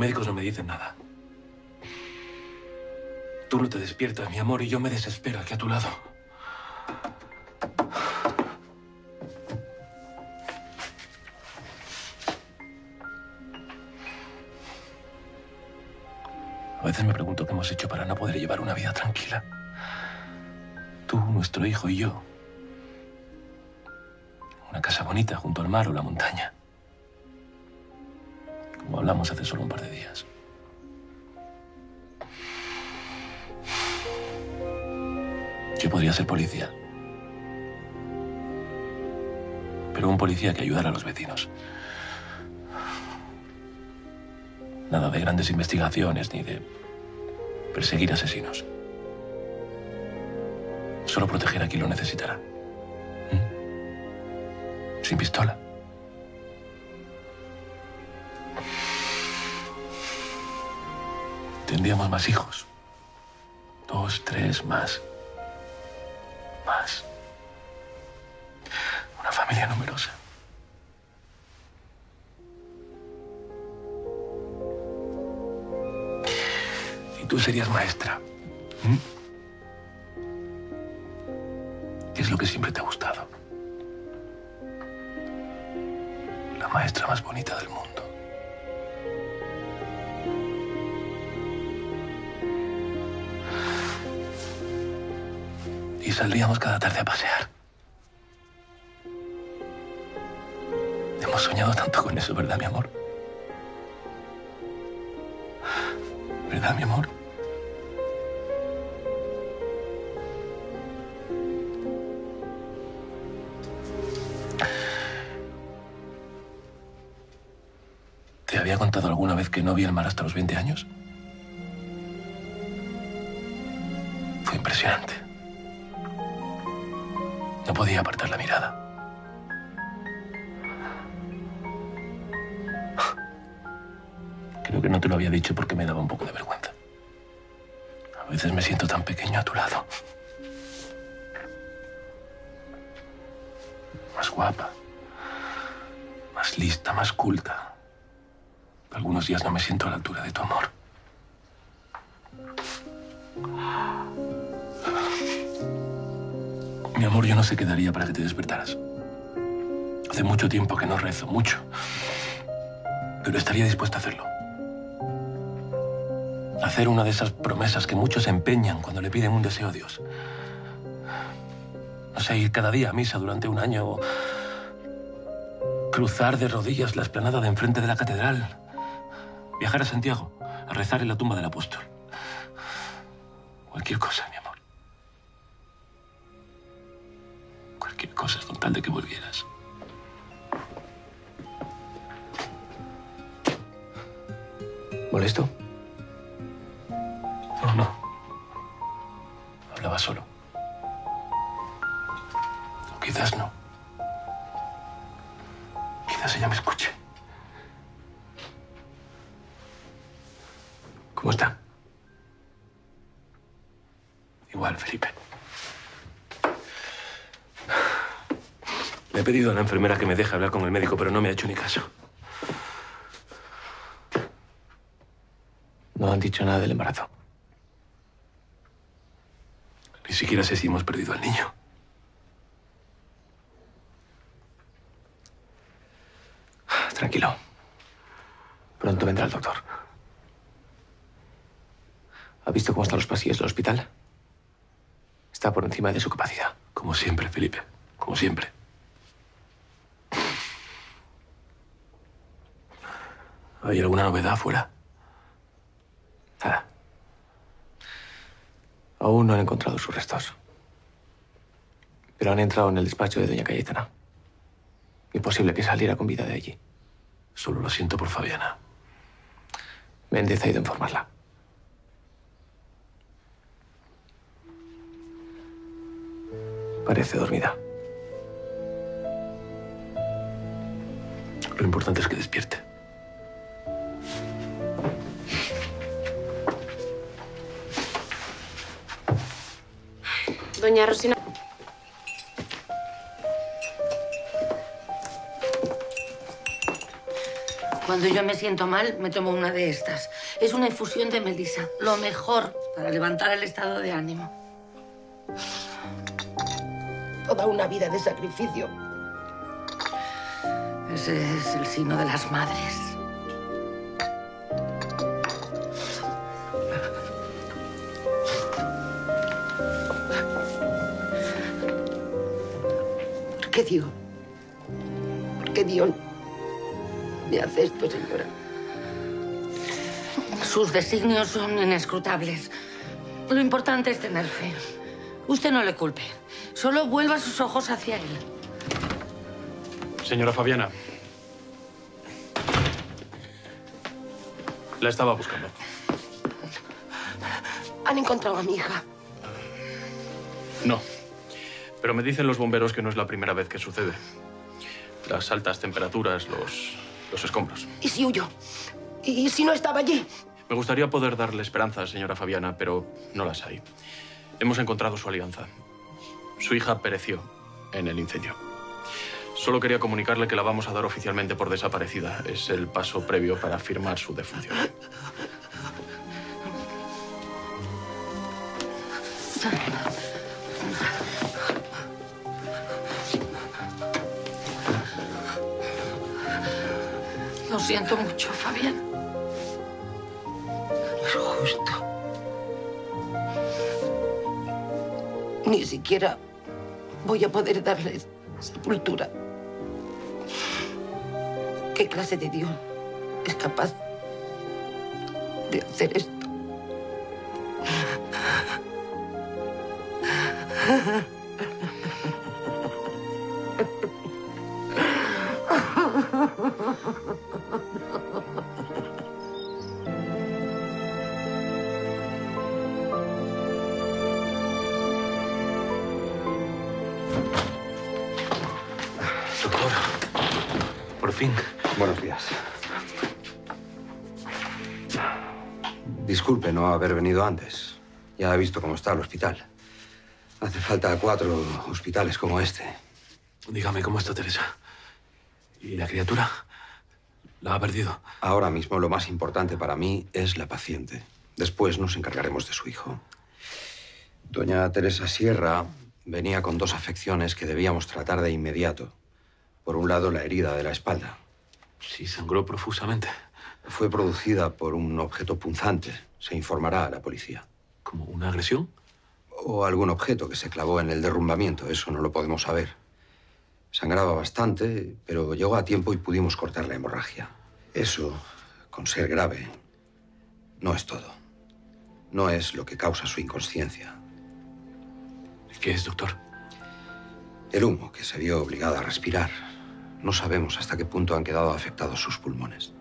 médicos no me dicen nada. Tú no te despiertas, mi amor, y yo me desespero aquí a tu lado. A veces me pregunto qué hemos hecho para no poder llevar una vida tranquila. Tú, nuestro hijo y yo. Una casa bonita junto al mar o la montaña. Como hablamos hace solo un par de días. Yo podría ser policía. Pero un policía que ayudara a los vecinos. Nada de grandes investigaciones ni de perseguir asesinos. Solo proteger a quien lo necesitará. Sin pistola. Tendríamos más hijos. 2, 3, más. Más. Una familia numerosa. Y tú serías maestra. ¿Qué es lo que siempre te ha gustado? La maestra más bonita del mundo. Y saldríamos cada tarde a pasear. Hemos soñado tanto con eso, ¿verdad, mi amor? ¿Verdad, mi amor? ¿Te había contado alguna vez que no vi el mar hasta los 20 años? Fue impresionante. No podía apartar la mirada. Creo que no te lo había dicho porque me daba un poco de vergüenza. A veces me siento tan pequeño a tu lado. Más guapa. Más lista, más culta. Algunos días no me siento a la altura de tu amor. Mi amor, yo no sé qué daría para que te despertaras. Hace mucho tiempo que no rezo, mucho. Pero estaría dispuesto a hacerlo. Hacer una de esas promesas que muchos empeñan cuando le piden un deseo a Dios. No sé, ir cada día a misa durante un año o cruzar de rodillas la explanada de enfrente de la catedral. Viajar a Santiago, a rezar en la tumba del apóstol. Cualquier cosa, mi amor. Cualquier cosa con tal de que volvieras. ¿Molesto? No. Hablaba solo. O quizás no. Quizás ella me escuche. ¿Cómo está? Igual, Felipe. Le he pedido a la enfermera que me deje hablar con el médico, pero no me ha hecho ni caso. No han dicho nada del embarazo. Ni siquiera sé si hemos perdido al niño. Tranquilo. Pronto vendrá el doctor. ¿Ha visto cómo están los pasillos del hospital? Está por encima de su capacidad. Como siempre, Felipe. Como siempre. ¿Hay alguna novedad afuera? Nada. Aún no han encontrado sus restos. Pero han entrado en el despacho de doña Cayetana. Imposible que saliera con vida de allí. Solo lo siento por Fabiana. Méndez ha ido a informarla. Parece dormida. Lo importante es que despierte. Doña Rosina. Cuando Cuando yo me siento mal, me tomo una de estas. Es una infusión de melisa, lo mejor para levantar el estado de ánimo. Toda una vida de sacrificio. Ese es el signo de las madres. ¿Por qué Dios? ¿Por qué Dios me hace esto, señora? Sus designios son inescrutables. Lo importante es tener fe. Usted no le culpe. Solo vuelva sus ojos hacia él. Señora Fabiana. La estaba buscando. ¿Han encontrado a mi hija? No. Pero me dicen los bomberos que no es la primera vez que sucede. Las altas temperaturas, los escombros. ¿Y si huyó? ¿Y si no estaba allí? Me gustaría poder darle esperanzas, señora Fabiana, pero no las hay. Hemos encontrado su alianza. Su hija pereció en el incendio. Solo quería comunicarle que la vamos a dar oficialmente por desaparecida. Es el paso previo para firmar su defunción. Lo siento mucho, Fabián. No es justo. Ni siquiera voy a poder darle sepultura. ¿Qué clase de Dios es capaz de hacer esto? Doctor, por fin. Buenos días. Disculpe no haber venido antes. Ya he visto cómo está el hospital. Hace falta 4 hospitales como este. Dígame, ¿cómo está Teresa? ¿Y la criatura? ¿La ha perdido? Ahora mismo lo más importante para mí es la paciente. Después nos encargaremos de su hijo. Doña Teresa Sierra venía con 2 afecciones que debíamos tratar de inmediato. Por un lado, la herida de la espalda. Sí, sangró profusamente. Fue producida por un objeto punzante. Se informará a la policía. ¿Como una agresión? O algún objeto que se clavó en el derrumbamiento. Eso no lo podemos saber. Sangraba bastante, pero llegó a tiempo y pudimos cortar la hemorragia. Eso, con ser grave, no es todo. No es lo que causa su inconsciencia. ¿Qué es, doctor? El humo que se vio obligada a respirar. No sabemos hasta qué punto han quedado afectados sus pulmones.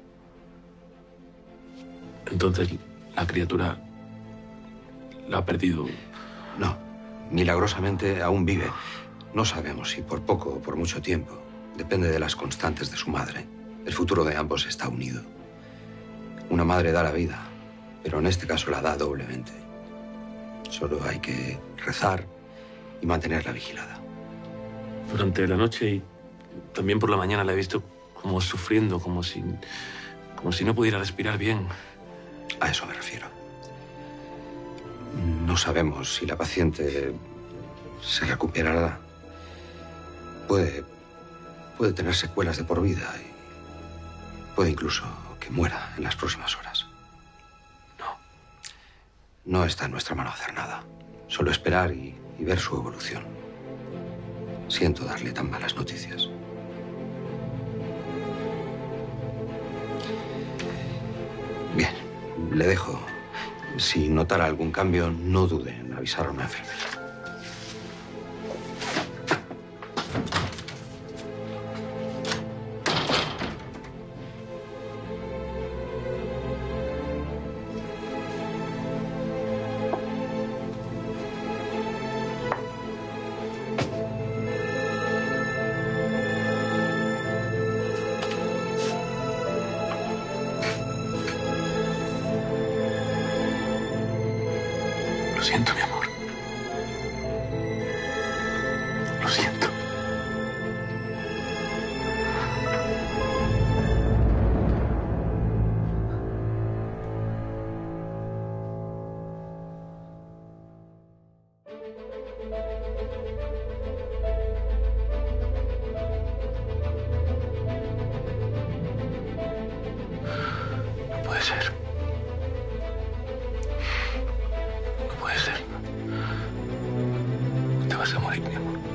Entonces, la criatura la ha perdido. No, milagrosamente aún vive. No sabemos si por poco o por mucho tiempo. Depende de las constantes de su madre. El futuro de ambos está unido. Una madre da la vida, pero en este caso la da doblemente. Solo hay que rezar y mantenerla vigilada. Durante la noche y también por la mañana la he visto como sufriendo, como si no pudiera respirar bien. A eso me refiero. No sabemos si la paciente se recuperará. Puede tener secuelas de por vida y puede incluso que muera en las próximas horas. No está en nuestra mano hacer nada. Solo esperar y ver su evolución. Siento darle tan malas noticias. Bien, le dejo. Si notara algún cambio, no dude en avisar a una enfermera. Lo siento, mi amor. Lo siento. vas a morir, mi amor.